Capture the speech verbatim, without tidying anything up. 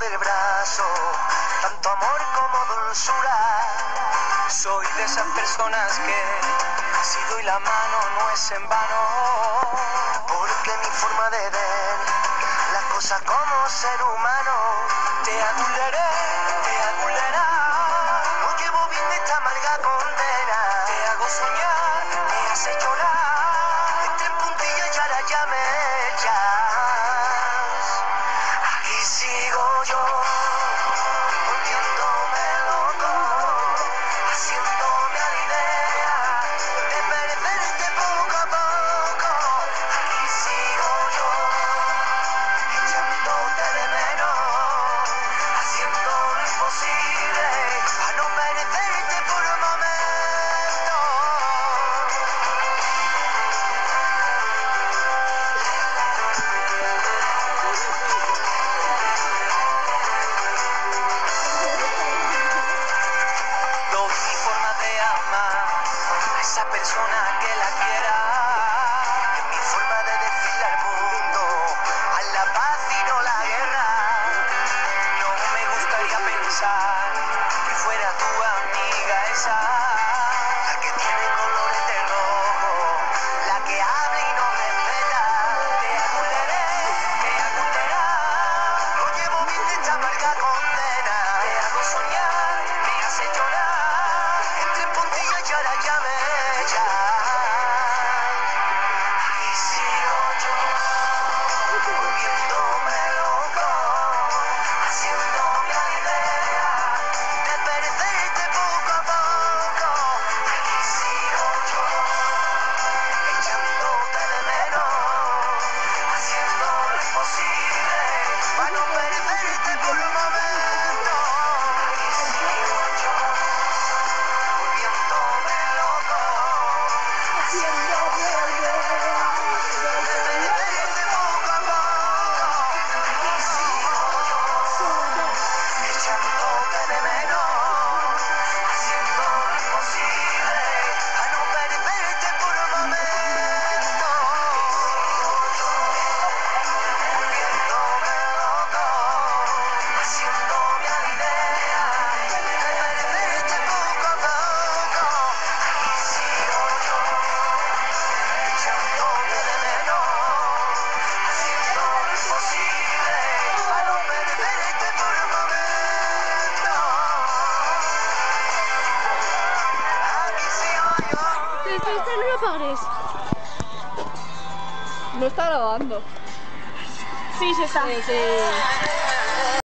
del brazo, tanto amor como dulzura. Soy de esas personas que si doy la mano no es en vano, porque mi forma de ver las cosas como ser humano te adularé, te adulará. No llevo bien esta amarga condena, te hago soñar, me hace llorar, entre en puntillo y ahora ya me echas. Aquí sigo yo, volviéndome loco, haciéndome a la idea de perderte poco a poco. Aquí sigo yo, echándote de menos, haciendo lo imposible a no perderte por un momento. Doy mi forma de amar a esa persona que la quiera, es mi forma de decirle al mundo a la paz y no la guerra. No me gustaría pensar que fuera tu amiga esa, la que tiene colores de rojo, la que habla y no respeta. Te aculeré, te aculerá, no llevo bien esta amarga condena, te hago soñar, me hace llorar, entre en puntillo y ahora ya me echas. Aquí sigo yo, volviéndome loco, haciéndome a la idea de perderte poco a poco. Aquí sigo yo, echándote de menos, haciendo lo imposible para no perderte por un momento. Aquí sigo yo, volviéndome loco, haciéndome a la idea de perderte poco a poco. Aquí sigo yo, echándote de menos, haciendo lo imposible a no perderte por un momento. Volviéndome loco, haciéndome a la idea de perderte poco a poco. Aquí sigo yo, echándote de menos, haciendo lo imposible a no perderte por un momento. Aquí sigo yo. Esto, esto no lo apagues. No está grabando. Sí, se está. Sí, sí.